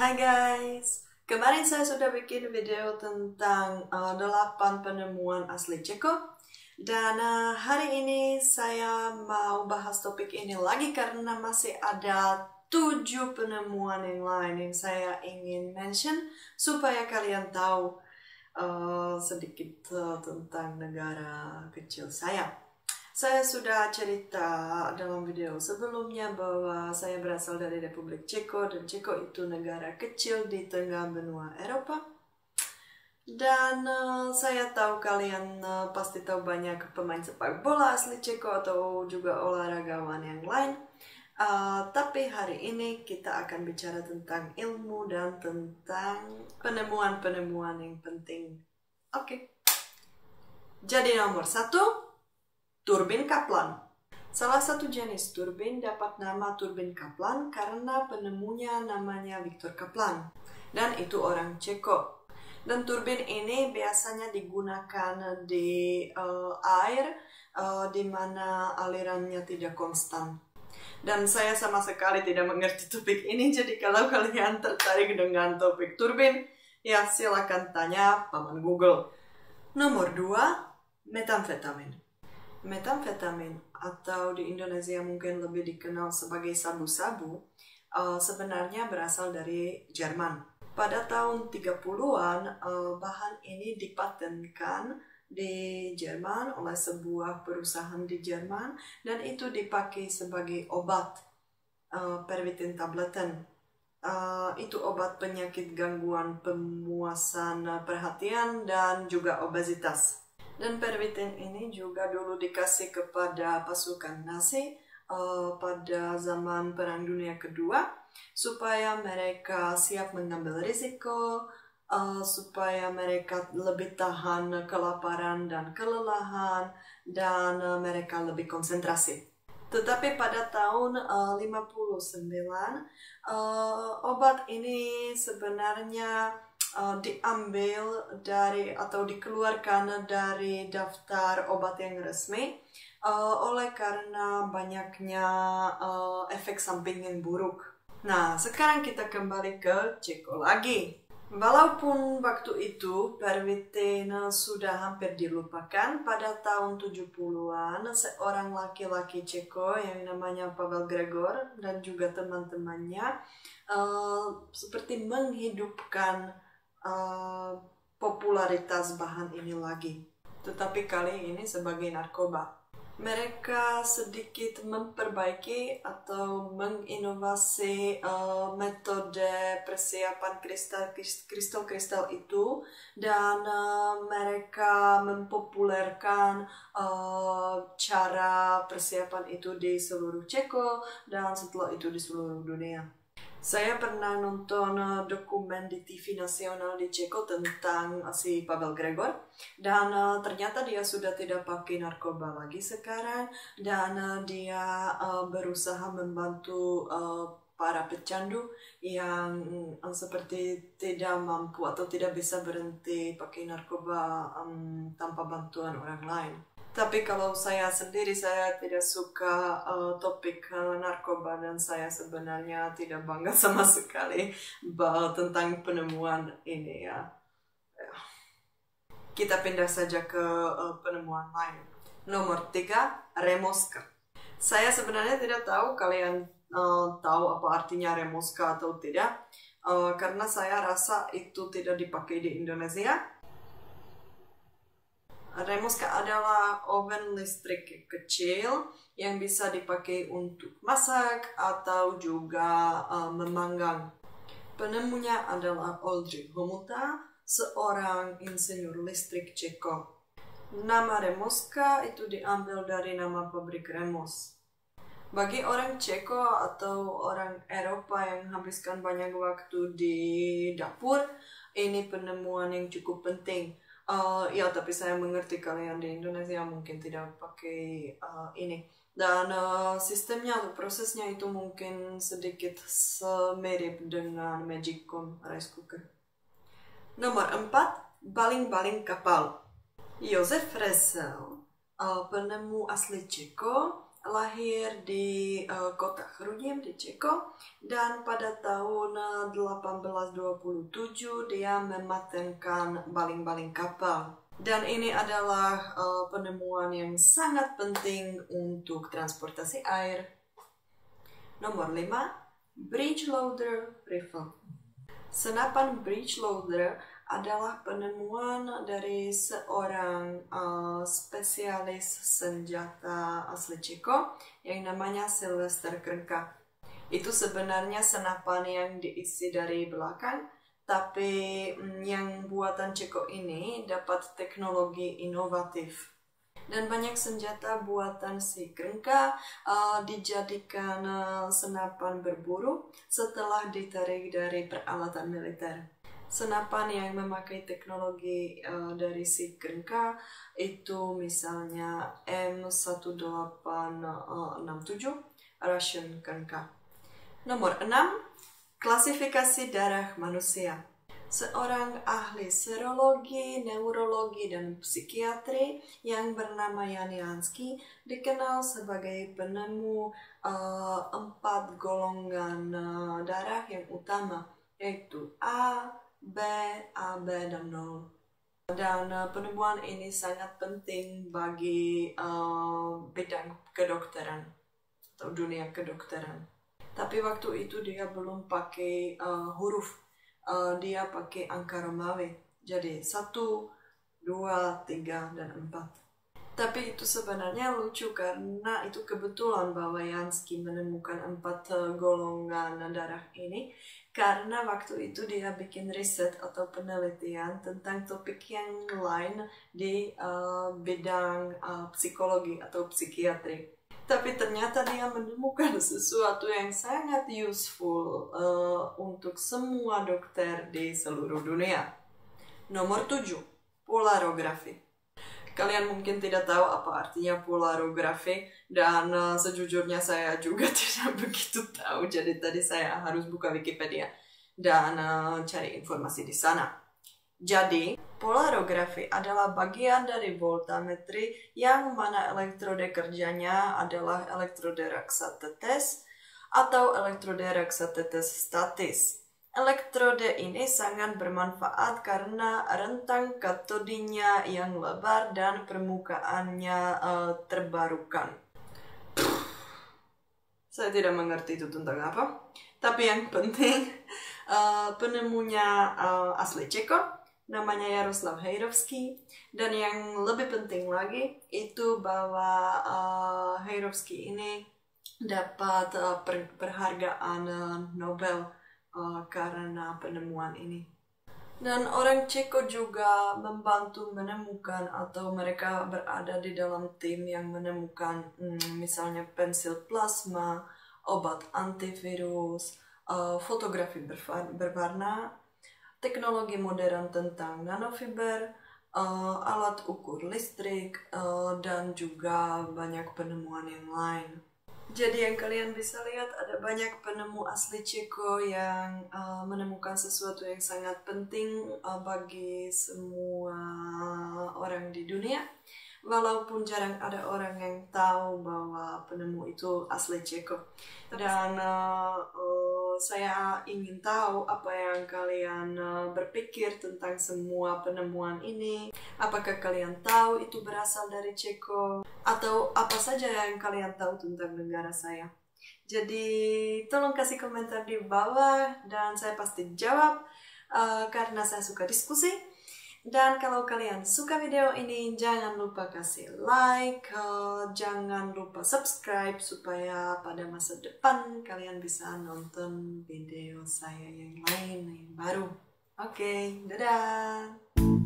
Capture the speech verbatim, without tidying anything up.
Hai guys, kemarin saya sudah bikin video tentang uh, delapan penemuan asli Ceko. Dan uh, hari ini saya mau bahas topik ini lagi karena masih ada tujuh penemuan yang lain yang saya ingin mention supaya kalian tahu uh, sedikit uh, tentang negara kecil saya. Saya sudah cerita dalam video sebelumnya bahwa saya berasal dari Republik Ceko dan Ceko itu negara kecil di tengah benua Eropa. Dan uh, saya tahu kalian uh, pasti tahu banyak pemain sepak bola asli Ceko atau juga olahragawan yang lain. Uh, tapi hari ini kita akan bicara tentang ilmu dan tentang penemuan-penemuan yang penting. Oke. Okay. Jadi nomor satu. Turbin Kaplan. Salah satu jenis turbin dapat nama turbin Kaplan karena penemunya namanya Victor Kaplan. Dan itu orang Ceko. Dan turbin ini biasanya digunakan di uh, air uh, di mana alirannya tidak konstan. Dan saya sama sekali tidak mengerti topik ini, jadi kalau kalian tertarik dengan topik turbin, ya silakan tanya paman Google. Nomor dua, metamfetamin. Metamfetamin atau di Indonesia mungkin lebih dikenal sebagai sabu-sabu uh, sebenarnya berasal dari Jerman. Pada tahun tiga puluhan uh, bahan ini dipatenkan di Jerman oleh sebuah perusahaan di Jerman dan itu dipakai sebagai obat uh, pervitin tabletten. Uh, itu obat penyakit gangguan pemuasan perhatian dan juga obesitas. Dan pervitin ini juga dulu dikasih kepada pasukan Nazi uh, pada zaman Perang Dunia Kedua supaya mereka siap mengambil risiko, uh, supaya mereka lebih tahan kelaparan dan kelelahan, dan uh, mereka lebih konsentrasi. Tetapi pada tahun uh, lima puluh sembilan, uh, obat ini sebenarnya Uh, diambil dari atau dikeluarkan dari daftar obat yang resmi uh, oleh karena banyaknya uh, efek samping yang buruk. Nah, sekarang kita kembali ke Ceko lagi. Walaupun waktu itu pervitin sudah hampir dilupakan, pada tahun tujuh puluhan seorang laki-laki Ceko yang namanya Pavel Gregor dan juga teman-temannya uh, seperti menghidupkan Uh, popularitas bahan ini lagi, tetapi kali ini sebagai narkoba. Mereka sedikit memperbaiki atau menginovasi uh, metode persiapan kristal-kristal itu dan uh, mereka mempopulerkan uh, cara persiapan itu di seluruh Ceko dan setelah itu di seluruh dunia. Saya pernah nonton uh, dokumen di T V nasional di Ceko tentang uh, si Pavel Gregor dan uh, ternyata dia sudah tidak pakai narkoba lagi sekarang dan uh, dia uh, berusaha membantu uh, para pecandu yang uh, seperti tidak mampu atau tidak bisa berhenti pakai narkoba um, tanpa bantuan orang lain. Tapi kalau saya sendiri, saya tidak suka uh, topik uh, narkoba dan saya sebenarnya tidak bangga sama sekali bahwa tentang penemuan ini ya. Kita pindah saja ke uh, penemuan lain. Nomor tiga, Remoska. Saya sebenarnya tidak tahu kalian uh, tahu apa artinya Remoska atau tidak, uh, karena saya rasa itu tidak dipakai di Indonesia. Remoska adalah oven listrik kecil yang bisa dipakai untuk masak atau juga uh, memanggang. Penemunya adalah Oldřich Homota, seorang insinyur listrik Ceko. Nama Remoska itu diambil dari nama pabrik Remos. Bagi orang Ceko atau orang Eropa yang habiskan banyak waktu di dapur, ini penemuan yang cukup penting. Uh, ya, tapi saya mengerti kalian di Indonesia mungkin tidak pakai uh, ini. Dan uh, sistemnya atau prosesnya itu mungkin sedikit semirip dengan Magicom rice cooker. Nomor empat, baling-baling kapal. Josef Ressel, uh, penemu asli Ceko, lahir di uh, kota Chrudim di Ceko, dan pada tahun uh, delapan belas dua puluh tujuh dia mematenkan baling-baling kapal. Dan ini adalah uh, penemuan yang sangat penting untuk transportasi air. Nomor lima, Breech Loader Rifle. Senapan breech loader adalah penemuan dari seorang uh, spesialis senjata asli Ceko yang namanya Sylvester Krnka. Itu sebenarnya senapan yang diisi dari belakang, tapi mm, yang buatan Ceko ini dapat teknologi inovatif. Dan banyak senjata buatan si Krnka uh, dijadikan uh, senapan berburu setelah ditarik dari peralatan militer. Senapan yang memakai teknologi uh, dari si Krnka itu misalnya M satu delapan enam tujuh Russian Krnka. Nomor enam, klasifikasi darah manusia. Seorang ahli serologi, neurologi, dan psikiatri yang bernama Jan Jansky dikenal sebagai penemu uh, empat golongan uh, darah yang utama, yaitu A, B, A B, dan nol. Dan uh, penemuan ini sangat penting bagi uh, bidang kedokteran atau dunia kedokteran. Tapi waktu itu dia belum pakai uh, huruf. Uh, dia pakai angka Romawi, jadi satu, dua, tiga, dan empat. Tapi itu sebenarnya lucu karena itu kebetulan bahwa Jansky menemukan empat uh, golongan darah ini karena waktu itu dia bikin riset atau penelitian tentang topik yang lain di uh, bidang uh, psikologi atau psikiatri. Tapi ternyata dia menemukan sesuatu yang sangat useful uh, untuk semua dokter di seluruh dunia. Nomor tujuh, polarografi. Kalian mungkin tidak tahu apa artinya polarografi, dan uh, sejujurnya saya juga tidak begitu tahu. Jadi tadi saya harus buka Wikipedia dan uh, cari informasi di sana. Jadi, polarografi adalah bagian dari voltametri yang mana elektrode kerjanya adalah elektrode raksa tetes atau elektrode raksa tetes statis. Elektrode ini sangat bermanfaat karena rentang katodinya yang lebar dan permukaannya uh, terbarukan. Saya tidak mengerti itu tentang apa, tapi yang penting uh, penemunya uh, asli Ceko, namanya Jaroslav Hejrovský, dan yang lebih penting lagi itu bahwa uh, Hejrovský ini dapat uh, per perhargaan uh, Nobel uh, karena penemuan ini. Dan orang Ceko juga membantu menemukan atau mereka berada di dalam tim yang menemukan hmm, misalnya pensil plasma, obat antivirus, uh, fotografi berwarna, teknologi modern tentang nanofiber, uh, alat ukur listrik, uh, dan juga banyak penemuan yang lain. Jadi yang kalian bisa lihat ada banyak penemu asli Ceko yang uh, menemukan sesuatu yang sangat penting uh, bagi semua orang di dunia. Walaupun jarang ada orang yang tahu bahwa penemu itu asli Ceko. Dan uh, uh, saya ingin tahu apa yang kalian uh, berpikir tentang semua penemuan ini. Apakah kalian tahu itu berasal dari Ceko? Atau apa saja yang kalian tahu tentang negara saya? Jadi tolong kasih komentar di bawah dan saya pasti jawab uh, karena saya suka diskusi. Dan kalau kalian suka video ini, jangan lupa kasih like, uh, jangan lupa subscribe supaya pada masa depan kalian bisa nonton video saya yang lain, yang baru. Oke, okay, dadah!